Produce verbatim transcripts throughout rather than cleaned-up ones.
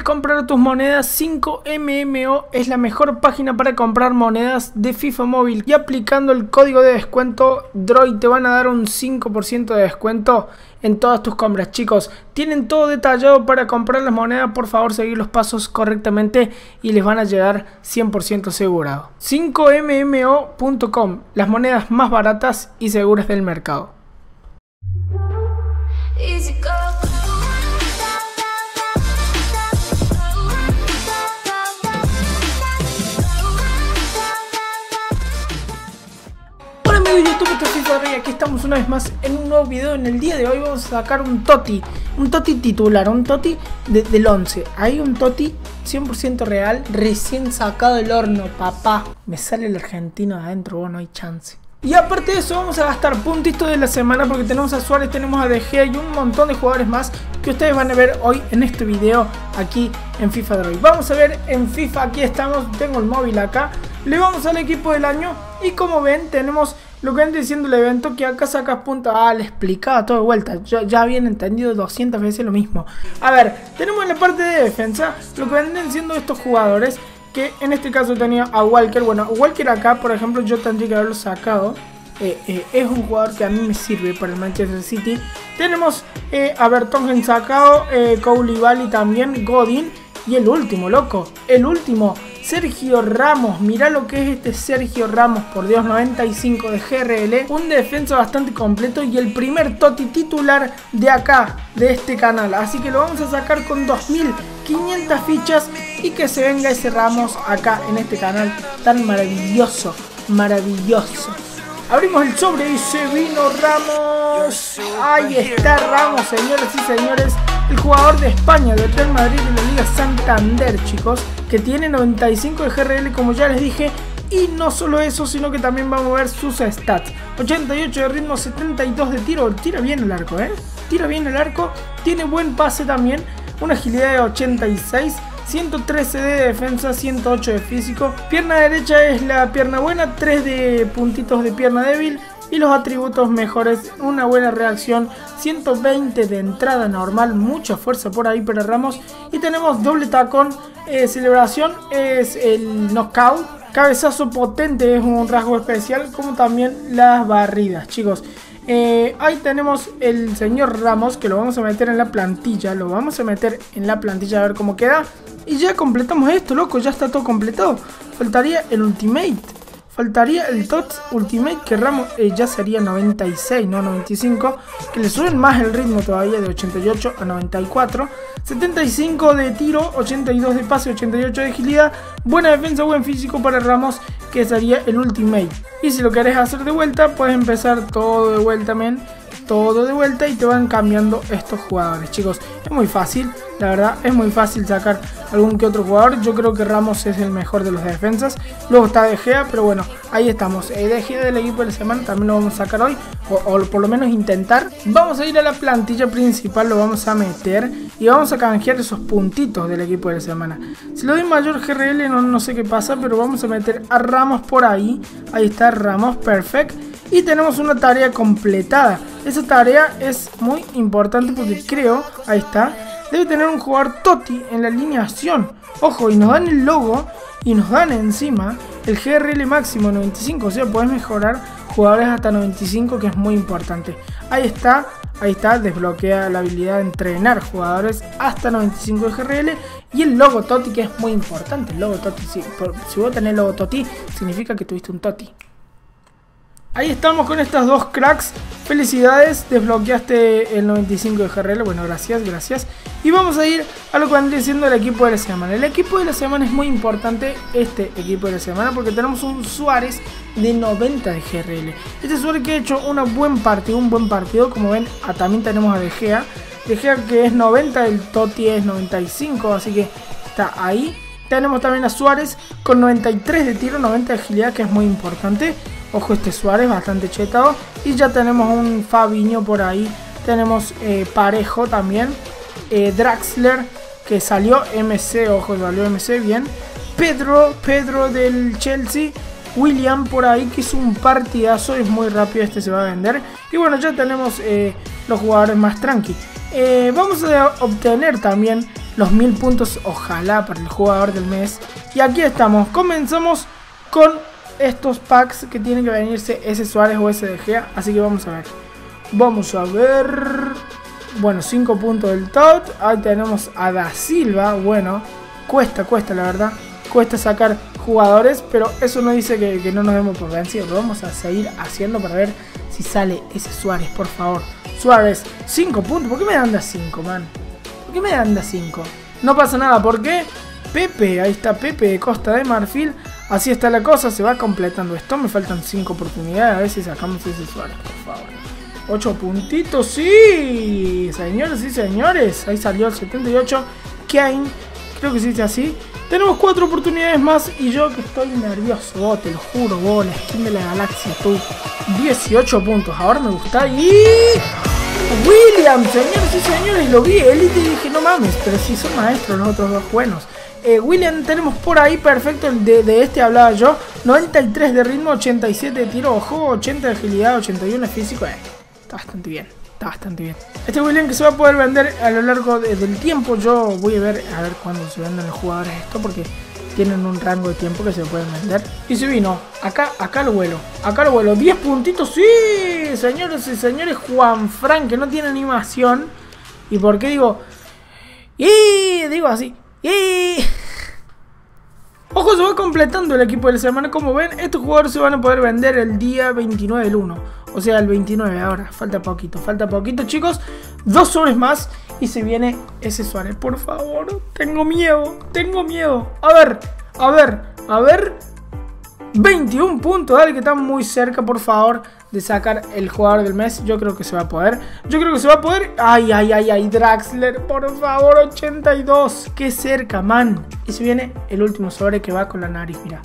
comprar tus monedas, cinco M M O es la mejor página para comprar monedas de FIFA Móvil. Y aplicando el código de descuento Droid te van a dar un cinco por ciento de descuento en todas tus compras. Chicos, tienen todo detallado para comprar las monedas. Por favor, seguir los pasos correctamente y les van a llegar cien por ciento asegurado. cinco M M O punto com, las monedas más baratas y seguras del mercado. YouTube, esto es FIFA Rey, aquí estamos una vez más en un nuevo video. En el día de hoy vamos a sacar un Toti, un Toti titular, un Toti de, del once. Hay un Toti cien por ciento real, recién sacado del horno, papá. Me sale el argentino de adentro, bueno, no hay chance. Y aparte de eso vamos a gastar puntitos de la semana porque tenemos a Suárez, tenemos a De Gea y un montón de jugadores más que ustedes van a ver hoy en este video aquí en FIFA Droid. Vamos a ver en FIFA, aquí estamos, tengo el móvil acá, le vamos al equipo del año y como ven tenemos lo que anda diciendo el evento, que acá sacas puntos. Ah, le explicaba todo de vuelta, yo ya habían entendido doscientas veces lo mismo. A ver, tenemos en la parte de defensa lo que vienen siendo estos jugadores, que en este caso tenía a Walker. Bueno, Walker acá, por ejemplo, yo tendría que haberlo sacado. Eh, eh, es un jugador que a mí me sirve para el Manchester City. Tenemos eh, a Vertonghen sacado, eh, Koulibaly también, Godin. Y el último, loco, el último, Sergio Ramos. Mirá lo que es este Sergio Ramos, por Dios, noventa y cinco de G R L. Un defensa bastante completo y el primer Toti titular de acá, de este canal. Así que lo vamos a sacar con dos mil quinientas fichas y que se venga ese Ramos acá en este canal tan maravilloso, maravilloso. Abrimos el sobre y se vino Ramos. Ahí está Ramos, señores y señores. El jugador de España, del Real Madrid, de la Liga Santander, chicos, que tiene noventa y cinco de G R L, como ya les dije. Y no solo eso, sino que también vamos a ver sus stats. ochenta y ocho de ritmo, setenta y dos de tiro. Tira bien el arco, ¿eh? Tira bien el arco. Tiene buen pase también. Una agilidad de ochenta y seis. ciento trece de defensa, ciento ocho de físico. Pierna derecha es la pierna buena, tres de puntitos de pierna débil. Y los atributos mejores, una buena reacción, ciento veinte de entrada normal, mucha fuerza por ahí para Ramos. Y tenemos doble tacón, eh, celebración es el knockout, cabezazo potente es un rasgo especial, como también las barridas, chicos. Eh, ahí tenemos el señor Ramos, que lo vamos a meter en la plantilla, lo vamos a meter en la plantilla a ver cómo queda. Y ya completamos esto, loco, ya está todo completado. Faltaría el Ultimate. Faltaría el T O T S Ultimate, que Ramos eh, ya sería noventa y seis, no noventa y cinco. Que le suben más el ritmo todavía, de ochenta y ocho a noventa y cuatro. setenta y cinco de tiro, ochenta y dos de pase, ochenta y ocho de agilidad. Buena defensa, buen físico para Ramos, que sería el Ultimate. Y si lo querés hacer de vuelta, puedes empezar todo de vuelta, men. Todo de vuelta y te van cambiando estos jugadores, chicos. Es muy fácil, la verdad, es muy fácil sacar algún que otro jugador. Yo creo que Ramos es el mejor de los defensas. Luego está De Gea, pero bueno, ahí estamos. eh, De Gea del equipo de la semana también lo vamos a sacar hoy, o, o por lo menos intentar. Vamos a ir a la plantilla principal, lo vamos a meter y vamos a canjear esos puntitos del equipo de la semana. Si lo doy mayor G R L no, no sé qué pasa, pero vamos a meter a Ramos por ahí. Ahí está Ramos, perfecto. Y tenemos una tarea completada. Esa tarea es muy importante porque creo, ahí está, debe tener un jugador Toti en la alineación. Ojo, y nos dan el logo y nos dan encima el G R L máximo noventa y cinco. O sea, podés mejorar jugadores hasta noventa y cinco, que es muy importante. Ahí está, ahí está, desbloquea la habilidad de entrenar jugadores hasta noventa y cinco de G R L. Y el logo Toti, que es muy importante. El logo Toti, si, por, si vos tenés el logo Toti, significa que tuviste un Toti. Ahí estamos con estas dos cracks. Felicidades, desbloqueaste el noventa y cinco de G R L. Bueno, gracias, gracias. Y vamos a ir a lo que anda diciendo el equipo de la semana. El equipo de la semana es muy importante, este equipo de la semana, porque tenemos un Suárez de noventa de G R L. Este Suárez que ha hecho un buen partido, un buen partido. Como ven, ah, también tenemos a De Gea. De Gea que es noventa, el Toti es noventa y cinco, así que está ahí. Tenemos también a Suárez con noventa y tres de tiro, noventa de agilidad, que es muy importante. Ojo, este Suárez bastante chetado. Y ya tenemos un Fabinho por ahí. Tenemos eh, Parejo también. Eh, Draxler, que salió M C. Ojo, salió M C, bien. Pedro, Pedro del Chelsea. William por ahí, que hizo un partidazo. Es muy rápido, este se va a vender. Y bueno, ya tenemos eh, los jugadores más tranqui. Eh, vamos a obtener también los mil puntos, ojalá, para el jugador del mes. Y aquí estamos, comenzamos con estos packs que tienen que venirse ese Suárez o ese De Gea. Así que vamos a ver. Vamos a ver. Bueno, cinco puntos del Tot. Ahí tenemos a Da Silva. Bueno, cuesta, cuesta la verdad. Cuesta sacar jugadores, pero eso no dice que, que no nos demos por vencidos. Lo vamos a seguir haciendo para ver si sale ese Suárez, por favor. Suárez, cinco puntos. ¿Por qué me dan da cinco, man? ¿Por qué me dan da cinco? No pasa nada, ¿por qué? Pepe, ahí está Pepe de Costa de Marfil. Así está la cosa, se va completando esto. Me faltan cinco oportunidades. A ver si sacamos ese Suárez, por favor. ocho puntitos, sí. Señores y señores. Ahí salió el setenta y ocho. Kane, creo que se dice así. Tenemos cuatro oportunidades más. Y yo que estoy nervioso, vos, te lo juro, vos, la skin de la galaxia, tú. dieciocho puntos, ahora me gusta. Y... William, señores y señores, lo vi, Elite, y dije, no mames, pero si son maestros los otros dos buenos. Eh, William tenemos por ahí, perfecto, de, de este hablaba yo. noventa y tres de ritmo, ochenta y siete de tiro, ojo, ochenta de agilidad, ochenta y uno de físico. Eh, está bastante bien, está bastante bien. Este William que se va a poder vender a lo largo de, del tiempo. Yo voy a ver a ver cuándo se venden los jugadores esto, porque tienen un rango de tiempo que se pueden vender. Y se vino, acá, acá lo vuelo, acá lo vuelo, diez puntitos, sí, señores y señores. Juanfran, que no tiene animación. ¿Y por qué digo? Y digo así. Y... Ojo, se va completando el equipo de la semana. Como ven, estos jugadores se van a poder vender el día veintinueve del uno. O sea, el veintinueve ahora. Falta poquito, falta poquito, chicos. Dos sobres más y se viene ese Suárez. Por favor, tengo miedo, tengo miedo. A ver, a ver, a ver. veintiún puntos, dale, que están muy cerca, por favor, de sacar el jugador del mes. Yo creo que se va a poder. Yo creo que se va a poder. Ay, ay, ay, ay, Draxler, por favor, ochenta y dos. Qué cerca, man. Y se viene el último sobre que va con la nariz, mira.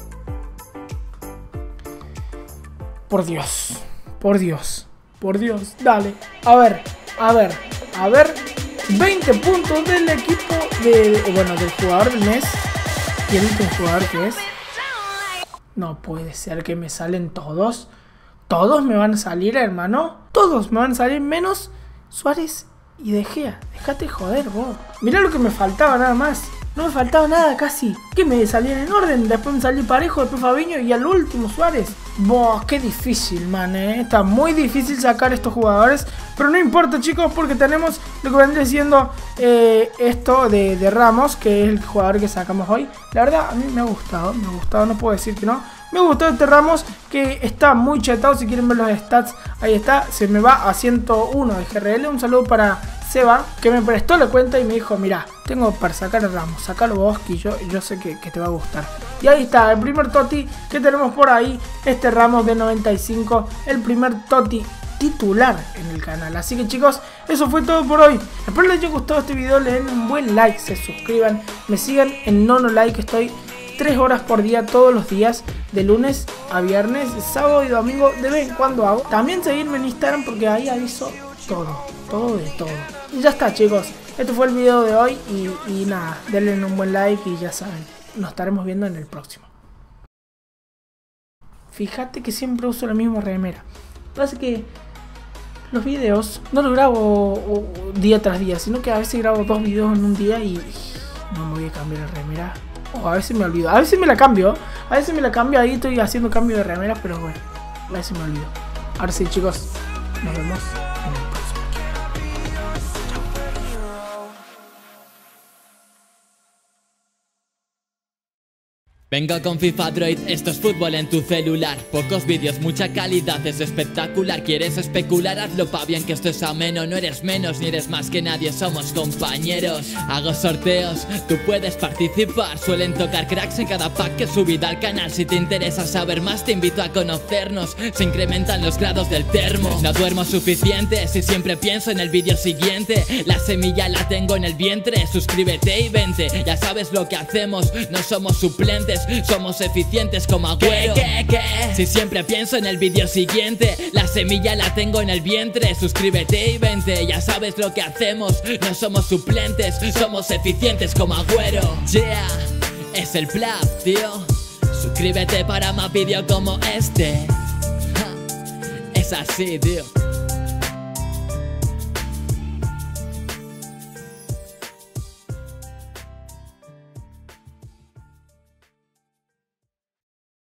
Por Dios, por Dios, por Dios, dale. A ver, a ver, a ver. veinte puntos del equipo de, de bueno, del jugador del mes. Y el último jugador que es... No puede ser que me salen todos. Todos me van a salir, hermano. Todos me van a salir, menos Suárez y De Gea. Déjate joder, vos. Mirá lo que me faltaba nada más. No me faltaba nada casi. Que me salían en orden. Después me salí Parejo, después Fabinho y al último Suárez. Boh, qué difícil, man, eh. Está muy difícil sacar estos jugadores. Pero no importa, chicos, porque tenemos lo que vendría siendo eh, esto de, de Ramos, que es el jugador que sacamos hoy. La verdad, a mí me ha gustado, me ha gustado, no puedo decir que no. Me gustó este Ramos, que está muy chetado. Si quieren ver los stats, ahí está. Se me va a ciento uno de G R L. Un saludo para Seba, que me prestó la cuenta y me dijo, mirá, tengo para sacar a Ramos, sacalo vos, que yo, yo sé que, que te va a gustar. Y ahí está, el primer Toti que tenemos por ahí, este Ramos de noventa y cinco, el primer Toti titular en el canal. Así que, chicos, eso fue todo por hoy. Espero les haya gustado este video, le den un buen like, se suscriban, me sigan en Nono Like. Estoy tres horas por día, todos los días, de lunes a viernes, sábado y domingo, de vez en cuando hago. También seguirme en Instagram, porque ahí aviso todo, todo de todo. Y ya está, chicos, este fue el video de hoy. Y, y nada, denle un buen like y ya saben, nos estaremos viendo en el próximo. Fíjate que siempre uso la misma remera. Pasa que los videos no los grabo día tras día, sino que a veces grabo dos videos en un día y no me voy a cambiar la remera. O a veces me olvido, a veces me la cambio, a veces me la cambio, ahí estoy haciendo cambio de remera, pero bueno, a veces me olvido. Ahora sí, chicos, nos vemos en el próximo. Venga con FIFA Droid, esto es fútbol en tu celular. Pocos vídeos, mucha calidad, es espectacular. ¿Quieres especular? Hazlo pa' bien, que esto es ameno. No eres menos ni eres más que nadie, somos compañeros. Hago sorteos, tú puedes participar. Suelen tocar cracks en cada pack que he subido al canal. Si te interesa saber más, te invito a conocernos. Se incrementan los grados del termo. No duermo suficiente, si siempre pienso en el vídeo siguiente. La semilla la tengo en el vientre, suscríbete y vente. Ya sabes lo que hacemos, no somos suplentes, somos eficientes como Agüero. ¿Qué, qué, qué? Si siempre pienso en el vídeo siguiente, la semilla la tengo en el vientre, suscríbete y vente. Ya sabes lo que hacemos, no somos suplentes, somos eficientes como Agüero. Yeah, es el plan, tío. Suscríbete para más vídeos como este. Es así, tío.